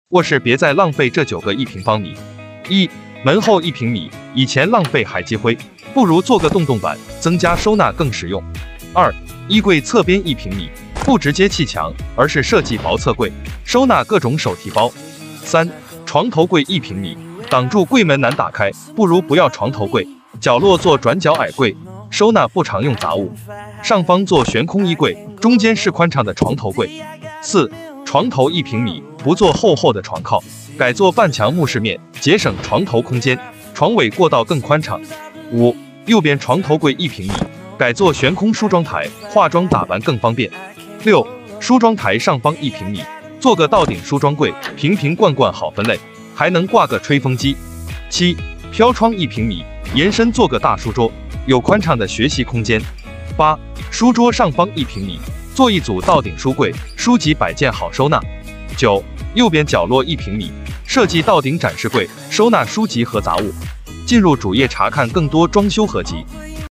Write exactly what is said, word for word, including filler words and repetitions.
卧室别再浪费这九个一平方米。一、门后一平米，以前浪费海积灰，不如做个洞洞板，增加收纳更实用。二、衣柜侧边一平米，不直接砌墙，而是设计薄侧柜，收纳各种手提包。三、床头柜一平米，挡住柜门难打开，不如不要床头柜，角落做转角矮柜，收纳不常用杂物。上方做悬空衣柜，中间是宽敞的床头柜。四、床头一平米，不做厚厚的床靠，改做半墙木饰面，节省床头空间，床尾过道更宽敞。五、右边床头柜一平米，改做悬空梳妆台，化妆打扮更方便。六、梳妆台上方一平米，做个倒顶梳妆柜，瓶瓶罐罐好分类，还能挂个吹风机。七、飘窗一平米，延伸做个大书桌，有宽敞的学习空间。八、书桌上方一平米，做一组倒顶书柜，书籍摆件好收纳。九、右边角落一平米，设计倒顶展示柜，收纳书籍和杂物。进入主页查看更多装修合集。